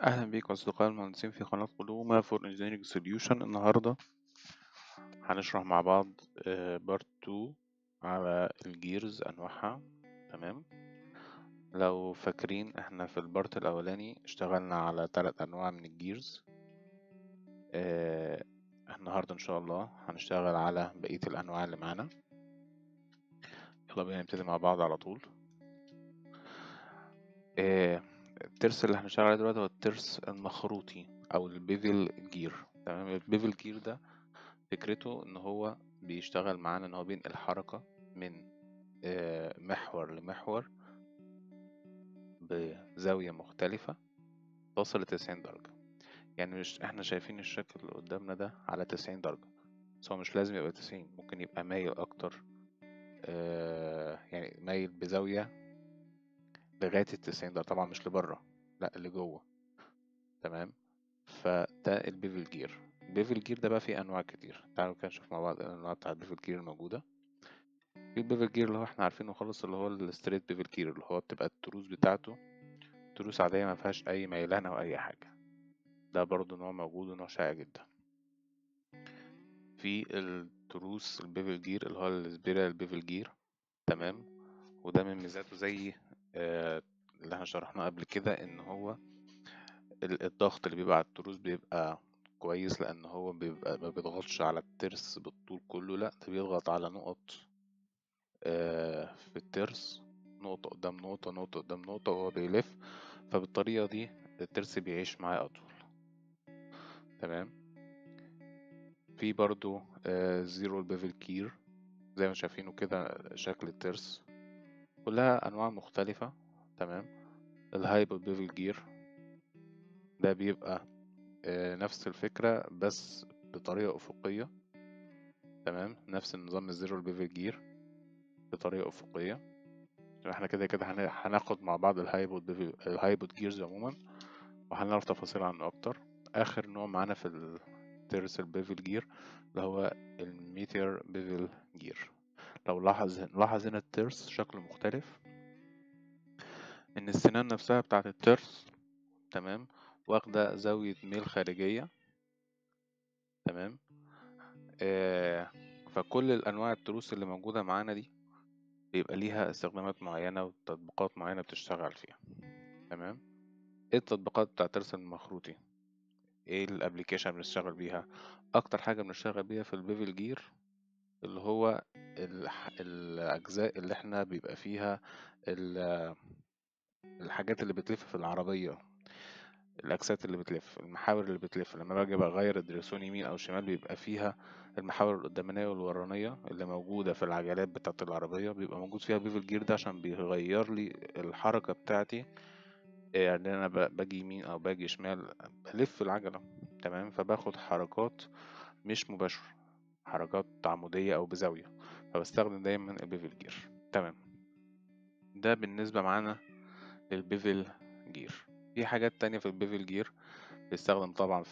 أهلا بيكم أصدقائي المهندسين في قناة قلومة فور انجينيرنج سوليوشن. النهاردة هنشرح مع بعض بارت 2 على الجيرز أنواعها. تمام. لو فاكرين احنا في البارت الأولاني اشتغلنا على 3 أنواع من الجيرز. النهاردة إن شاء الله هنشتغل على بقية الأنواع اللي معانا. يلا بينا نبتدي مع بعض على طول. الترس اللي هنشتغل عليه دلوقتي هو الترس المخروطي أو البيفل جير. تمام. البيفل جير ده فكرته ان هو بيشتغل معانا ان هو بينقل حركة من محور لمحور بزاوية مختلفة تصل ل90 درجة. يعني مش احنا شايفين الشكل اللي قدامنا ده على 90 درجة، بس هو مش لازم يبقى 90، ممكن يبقى مايل اكتر. يعني مايل بزاوية لغاية ال90 درجة، طبعا مش لبره، لا اللي جوه. تمام. فده البيفل جير. البيفل جير ده بقى فيه انواع كتير. تعالوا كده نشوف مع بعض الانواع بتاع البيفل جير الموجودة. في البيفل جير اللي هو احنا عارفينه خالص، اللي هو الستريت بيفل جير، اللي هو بتبقى التروس بتاعته تروس عادية ما فيهاش أي ميلان أو أي حاجة. ده برضو نوع موجود ونوع شائع جدا. في التروس البيفل جير اللي هو السبيرال بيفل جير. تمام. وده من ميزاته زي اللي احنا شرحناه قبل كده، ان هو الضغط اللي بيبقى على التروس بيبقى كويس، لان هو بيبقى ما بيضغطش على الترس بالطول كله، لا ده بيضغط على نقط في الترس، نقطة قدام نقطة، نقطة قدام نقطة، وهو بيلف. فبالطريقة دي الترس بيعيش معاه أطول. تمام. في برضو زيرو بيفل كير، زي ما شايفينه كده شكل الترس، كلها أنواع مختلفة. تمام. الهايبر بيفل جير ده بيبقى نفس الفكرة بس بطريقة أفقية. تمام. نفس النظام الزيرو بيفل جير بطريقة أفقية. احنا كده كده هناخد مع بعض الهايبود جيرز عموما، وهنعرف تفاصيل عنه أكتر. آخر نوع معانا في الترس البيفل جير اللي هو الميتير بيفل جير. لو لاحظ هنا الترس شكله مختلف، إن السنان نفسها بتاعة الترس تمام واخدة زاوية ميل خارجية. تمام. فكل الأنواع التروس اللي موجودة معانا دي بيبقى ليها استخدامات معينة وتطبيقات معينة بتشتغل فيها. تمام. ايه التطبيقات بتاع الترس المخروطي؟ ايه الابليكيشن بنشتغل بيها؟ اكتر حاجة بنشتغل بيها في البيفل جير اللي هو الأجزاء اللي احنا بيبقى فيها الحاجات اللي بتلف في العربية، الأكسات اللي بتلف، المحاور اللي بتلف. لما باجي بغير الدريسون يمين أو شمال بيبقى فيها المحاور القدامانية والورانية اللي موجودة في العجلات بتاعة العربية، بيبقى موجود فيها بيفل جير ده عشان بيغير لي الحركة بتاعتي. يعني أنا باجي يمين أو باجي شمال بلف العجلة. تمام. فباخد حركات مش مباشرة، حركات عمودية أو بزاوية، فبستخدم دايما البيفل جير. تمام. ده بالنسبة معانا للبيفل جير. في حاجات تانية في البيفل جير بيستخدم طبعا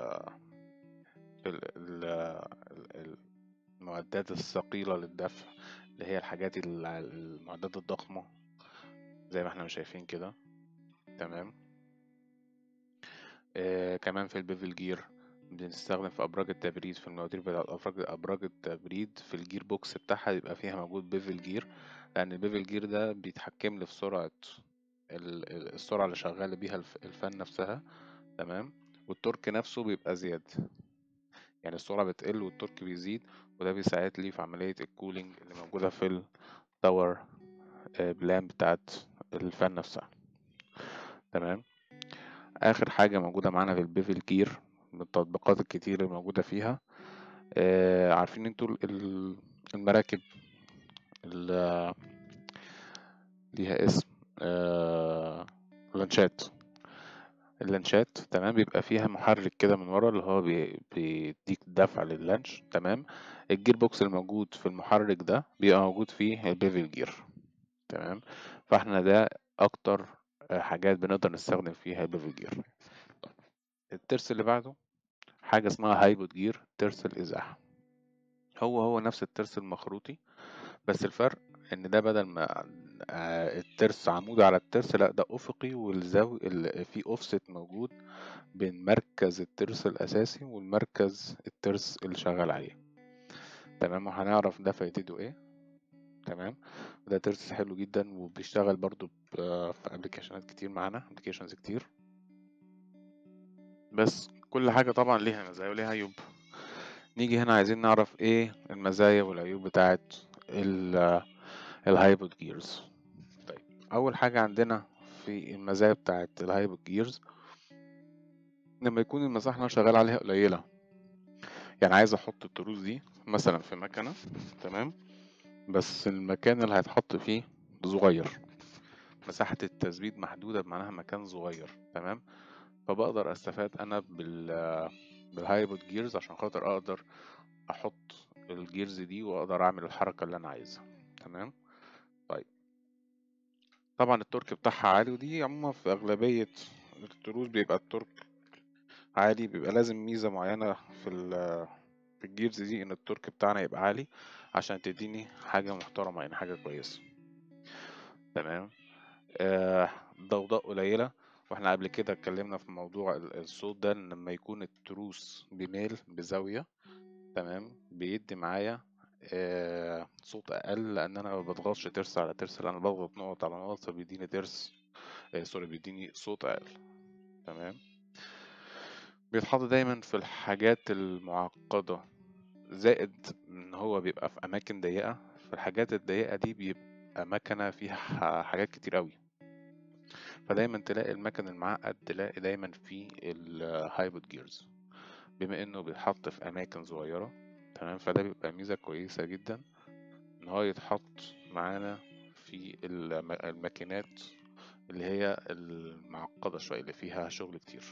في المعدات الثقيلة للدفع، اللي هي المعدات الضخمة زي ما احنا شايفين كده. تمام. كمان في البيفل جير بنستخدم في أبراج التبريد، في المواتير بتاعت أبراج التبريد، في الجير بوكس بتاعها يبقى فيها موجود بيفل جير، لأن البيفل جير ده بيتحكم لي في سرعة السرعة اللي شغال بيها الفان نفسها. تمام. والتورك نفسه بيبقى زياد، يعني السرعة بتقل والتورك بيزيد، وده بيساعد لي في عملية الكولينج اللي موجودة في التاور بلان بتاعت الفان نفسها. تمام. آخر حاجة موجودة معانا في البيفل جير من التطبيقات الكتير اللي موجودة فيها، عارفين انتوا المراكب اللي ليها اسم لانشات. اللانشات تمام بيبقى فيها محرك كده من ورا اللي هو بيديك دفع لللانش. تمام. الجير بوكس الموجود في المحرك ده بيبقى موجود فيه البيفل جير. تمام. فاحنا ده اكتر حاجات بنقدر نستخدم فيها البيفل جير. الترس اللي بعده حاجة اسمها هايبود جير، ترس الإزاحة. هو نفس الترس المخروطي، بس الفرق ان ده بدل ما الترس عمودي على الترس، لا ده افقي، والزاوية في اوفست موجود بين مركز الترس الاساسي والمركز الترس اللي شغال عليه. تمام، وهنعرف ده فايدته ايه. تمام، ده ترس حلو جدا وبيشتغل برضو في ابلكيشنات كتير معانا، ابلكيشنز كتير. بس كل حاجة طبعا ليها مزايا وليها عيوب. نيجي هنا عايزين نعرف ايه المزايا والعيوب بتاعت الهايبرد جيرز. طيب، اول حاجة عندنا في المزايا بتاعت الهايبرد جيرز، لما يكون المساحة اللي انا شغال عليها قليلة، يعني عايز احط التروس دي مثلا في مكنة، تمام، بس المكان اللي هيتحط فيه صغير، مساحة التثبيت محدودة، بمعناها مكان صغير، تمام. فبقدر استفاد انا بالهايبرد جيرز عشان خاطر اقدر احط الجيرز دي واقدر اعمل الحركة اللي انا عايزها. تمام. طيب، طبعا التورك بتاعها عالي، ودي عموما في اغلبية التروس بيبقى التورك عالي، بيبقى لازم ميزة معينة في الجيرز دي ان التورك بتاعنا يبقى عالي عشان تديني حاجة محترمة، يعني حاجة كويسة. تمام. ضوضاء قليلة، واحنا قبل كده اتكلمنا في موضوع الصوت ده، ان لما يكون التروس بميل بزاوية، تمام، بيدي معايا صوت اقل، لان انا ما بضغطش ترس على ترس، لان انا بضغط نقط على نقط، فبيديني ترس سوري، بيديني صوت اقل. تمام. بيتحط دايما في الحاجات المعقدة، زائد ان هو بيبقى في اماكن ضيقة. في الحاجات الضيقة دي بيبقى مكنة فيها حاجات كتير قوي، فدايما تلاقي المكن المعقد تلاقي دايما فيه الهايبرد جيرز، بما انه بيتحط في اماكن صغيرة. تمام، فده بيبقى ميزة كويسة جدا ان هو يتحط معانا في الماكينات اللي هي المعقدة شوية، اللي فيها شغل كتير.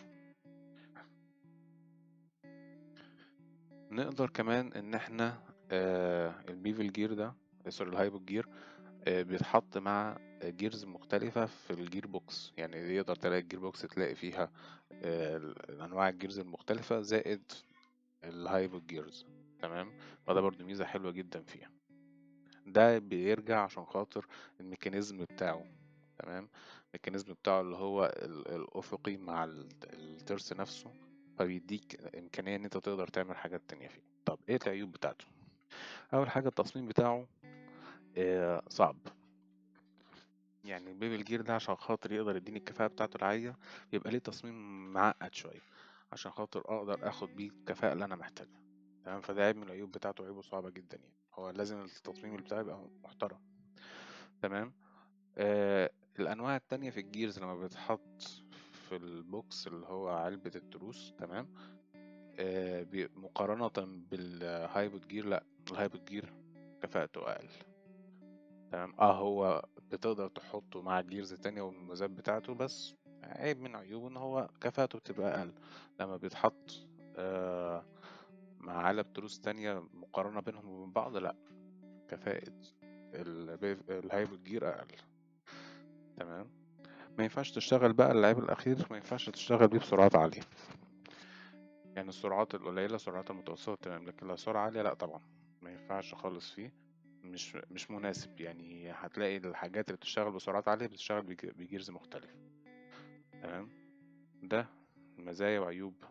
نقدر كمان ان احنا البيفل جير ده، سوري الهايبرد جير، بيتحط مع جيرز مختلفة في الجير بوكس، يعني يقدر تلاقي الجير بوكس تلاقي فيها أنواع الجيرز المختلفة زائد الهايبرد جيرز. تمام، فده برضو ميزة حلوة جدا فيها. ده بيرجع عشان خاطر الميكانيزم بتاعه. تمام، الميكانيزم بتاعه اللي هو الأفقي مع الترس نفسه، فبيديك إمكانية إن أنت تقدر تعمل حاجات تانية فيه. طب إيه العيوب بتاعته؟ أول حاجة التصميم بتاعه صعب. يعني البيبل جير ده عشان خاطر يقدر يديني الكفاءة بتاعته العالية، يبقى ليه تصميم معقد شوية عشان خاطر أقدر أخد بيه الكفاءة اللي أنا محتاجها. تمام، فده عيب من العيوب بتاعته، عيوبه صعبة جدا، يعني هو لازم التصميم بتاعه يبقى محترم. تمام. الأنواع التانية في الجيرز لما بيتحط في البوكس اللي هو علبة التروس، تمام، مقارنة بالهايبرد جير، لأ الهايبرد جير كفاءته أقل. تمام، هو بتقدر تحطه مع الجيرز التانية والمميزات بتاعته، بس عيب من عيوبه ان هو كفاءته بتبقى اقل لما بيتحط آه مع علب تروس تانية، مقارنة بينهم وبين بعض، لا كفاءة الهايبرد جير اقل. تمام. ما ينفعش تشتغل بقى العيب الاخير، ما ينفعش تشتغل بيه بسرعات عالية، يعني السرعات القليلة، السرعات المتوسطة تمام، لكن لو سرعة عالية لا طبعا ما ينفعش خالص فيه، مش مناسب. يعني هتلاقي الحاجات اللي بتشتغل بسرعات عالية بتشتغل بجيرز مختلف. تمام، ده مزايا وعيوب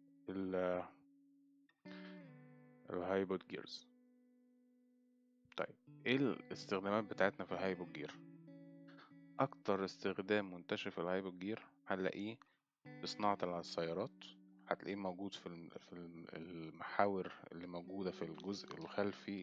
الهايبرد جيرز. طيب، ايه الاستخدامات بتاعتنا في الهايبرد جير؟ اكتر استخدام منتشر في الهايبرد جير هنلاقيه في صناعة السيارات، هتلاقيه موجود المحاور اللي موجودة في الجزء الخلفي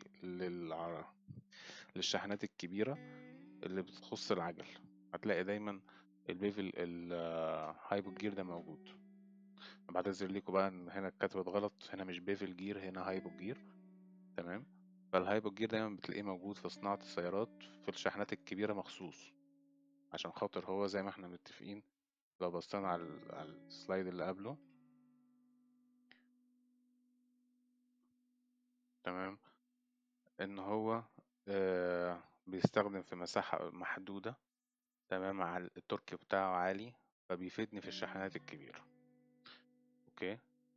للشاحنات الكبيرة اللي بتخص العجل، هتلاقي دايما البيفل الهايبرد جير ده موجود. بعتذر لكم بقى ان هنا اتكتبت غلط، هنا مش بيفل جير، هنا هايبرد جير. تمام، فالهايبرد جير دايما بتلاقيه موجود في صناعة السيارات في الشاحنات الكبيرة مخصوص، عشان خاطر هو زي ما احنا متفقين. لو بصينا على السلايد اللي قبله، تمام، ان هو بيستخدم في مساحة محدودة، تمام، مع التورك بتاعه عالي، فبيفيدني في الشاحنات الكبيرة. اوكي،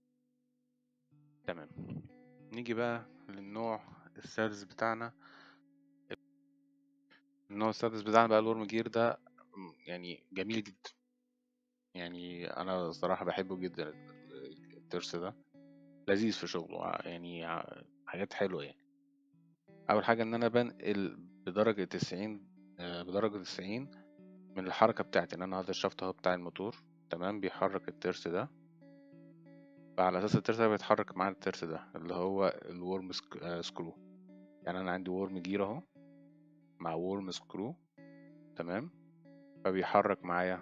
تمام. نيجي بقى للنوع الثالث بتاعنا، النوع السادس بتاعنا بقى الورم جير ده يعني جميل جدا. يعني انا الصراحة بحبه جدا. الترس ده لذيذ في شغله، يعني حاجات حلوة يعني. اول حاجة ان انا بنقل بدرجة 90، بدرجة 90 من الحركة بتاعتي، ان انا هذا الشفط اهو بتاع الموتور تمام بيحرك الترس ده، فعلى اساس الترس ده بيتحرك مع الترس ده اللي هو الورم سكرو. يعني انا عندي ورم جير اهو مع ورم سكرو تمام، فبيحرك معايا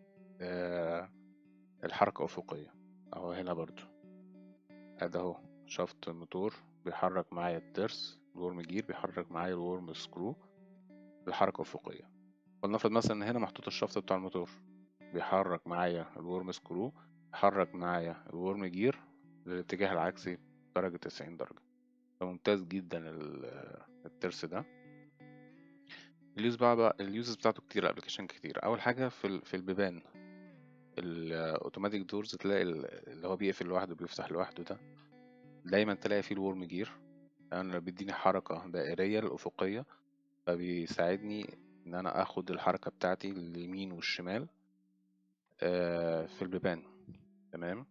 الحركة أفقية أهو. هنا برضو أدا أهو شفط الموتور بيحرك معايا الترس، الورم جير بيحرك معايا الورم سكرو بالحركة أفقية. ولنفرض مثلا إن هنا محطوط الشفط بتاع الموتور بيحرك معايا الورم سكرو، بيحرك معايا الورم جير للاتجاه العكسي بدرجة 90 درجة. فممتاز جدا الترس ده. اليوزز بتاعته كتير، الابلكيشن كتير. اول حاجه في البيبان الاوتوماتيك دورز، تلاقي اللي هو بيقفل لوحده بيفتح لوحده ده، دايما تلاقي فيه الورم جير. انا بيديني حركه دائريه الافقيه، فبيساعدني ان انا اخد الحركه بتاعتي اليمين والشمال في البيبان تمام.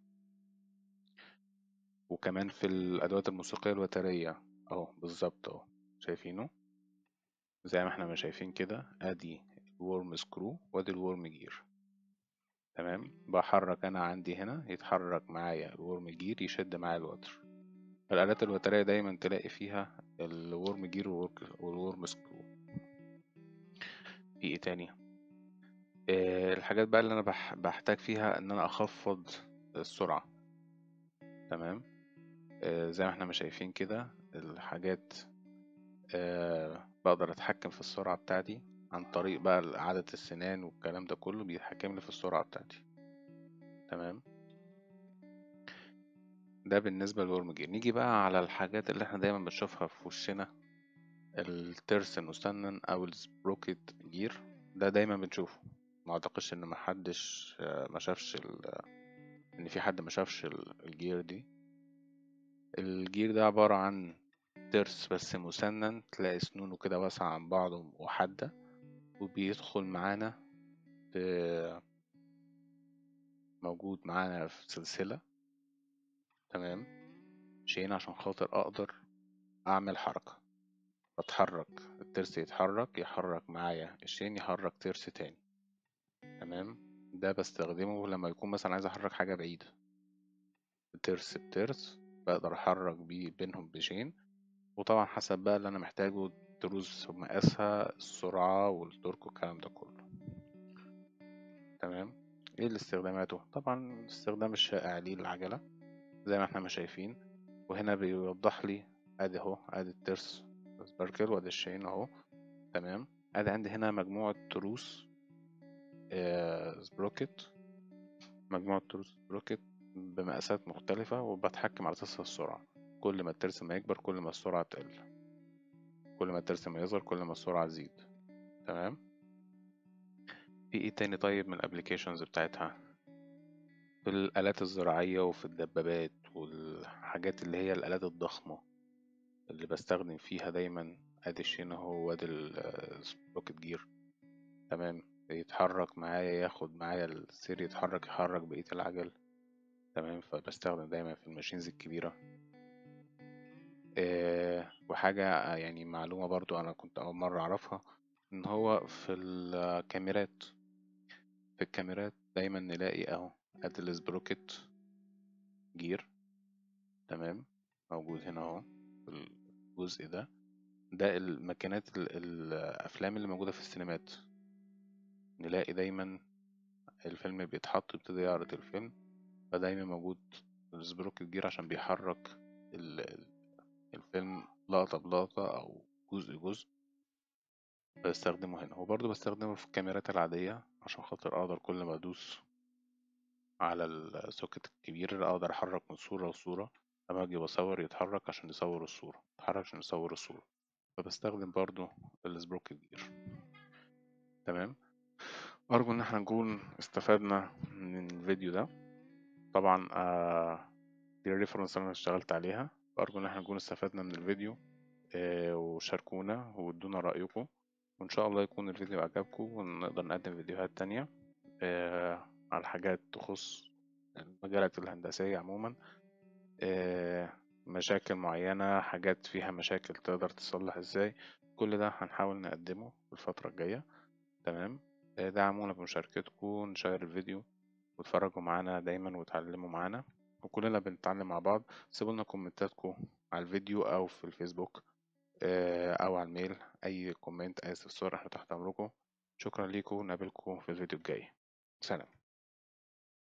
وكمان في الادوات الموسيقيه الوتريه اهو بالظبط اهو شايفينه زي ما احنا ما شايفين كده. ادي الورم سكرو وادي الورم جير تمام. بحرك انا عندي هنا يتحرك معايا الورم جير يشد معايا الوتر. الآلات الوترية دايما تلاقي فيها الورم جير والورم سكرو. في ايه تاني؟ الحاجات بقى اللي انا بحتاج فيها ان انا اخفض السرعة تمام. زي ما احنا ما شايفين كده الحاجات، بقدر اتحكم في السرعة بتاعتي عن طريق بقى عدد السنان والكلام ده كله بيتحكم لي في السرعة بتاعتي تمام. ده بالنسبة للورم جير. نيجي بقى على الحاجات اللي احنا دايما بنشوفها في وشنا، الترس المسنن او السبروكيت جير. ده دايما بنشوفه، ما اعتقدش ان محدش ما شافش ان في حد ما شافش الجير دي. الجير ده عبارة عن ترس بس مسنن، تلاقي سنونه كده واسعة عن بعض وحادة، وبيدخل معانا في موجود معانا في سلسلة تمام. شيء عشان خاطر اقدر اعمل حركة، بتحرك الترس يحرك معايا الشين يحرك ترس تاني تمام. ده بستخدمه لما يكون مثلا عايز احرك حاجة بعيدة، ترس بترس بقدر احرك بيه بينهم بشين. وطبعا حسب بقى اللي انا محتاجه، تروس مقاسها السرعة والتورك والكلام ده كله تمام. ايه الاستخداماته؟ طبعا الاستخدام الشائع ليه العجلة زي ما احنا ما شايفين. وهنا بيوضح لي ادي اهو، ادي الترس سباركل وادي الشين اهو تمام. ادي عندي هنا مجموعة تروس سبروكت، مجموعة تروس سبروكت بمقاسات مختلفة، وبتحكم على أساس السرعة. كل ما الترس ما يكبر كل ما السرعة تقل، كل ما الترس ما يصغر كل ما السرعة تزيد تمام. في ايه تاني طيب من الابليكيشنز بتاعتها؟ في الآلات الزراعية وفي الدبابات والحاجات اللي هي الآلات الضخمة اللي بستخدم فيها دايما. ادي الشين اهو وادي السبروكت جير تمام. يتحرك معايا ياخد معايا السير يحرك بقية العجل تمام. فبستخدم دايما في الماشينز الكبيرة. وحاجة يعني معلومة برضو أنا كنت أول مرة أعرفها، إن هو في الكاميرات، في الكاميرات دايما نلاقي أهو أدي السبروكت جير تمام موجود هنا أهو في الجزء ده. ده الماكينات الأفلام اللي موجودة في السينمات، نلاقي دايما الفيلم بيتحط يبتدي يعرض الفيلم، فدايما موجود السبروكت جير عشان بيحرك الفيلم لقطة بلقطة أو جزء جزء. بستخدمه هنا، وبرضه بستخدمه في الكاميرات العادية عشان خاطر أقدر كل ما أدوس على السوكت الكبير أقدر أحرك من صورة لصورة. لما أجي بصور يتحرك عشان يصور الصورة، يتحرك عشان يصور الصورة. فبستخدم برضه السبروكت جير تمام. أرجو إن احنا نكون استفدنا من الفيديو ده. طبعا دي الريفرنس اللي أنا اشتغلت عليها. أرجو إن احنا نكون استفدنا من الفيديو. وشاركونا وادونا رأيكم. وإن شاء الله يكون الفيديو عجبكم ونقدر نقدم فيديوهات تانية على حاجات تخص المجالات الهندسية عموما، مشاكل معينة، حاجات فيها مشاكل تقدر تصلح ازاي. كل ده هنحاول نقدمه في الفترة الجاية. تمام. دعمونا بمشاركتكم، نشير الفيديو واتفرجوا معانا دايما وتعلموا معانا، وكلنا بنتعلم مع بعض. سيبولنا كومنتاتكم على الفيديو أو في الفيسبوك أو على الميل. أي كومنت، أي استفسار، احنا تحت أمركم. شكرا ليكم، نقابلكم في الفيديو الجاي. سلام.